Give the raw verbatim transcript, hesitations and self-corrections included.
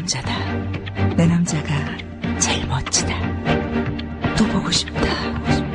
남자다. 내 남자가 제일 멋지다. 또 보고 싶다.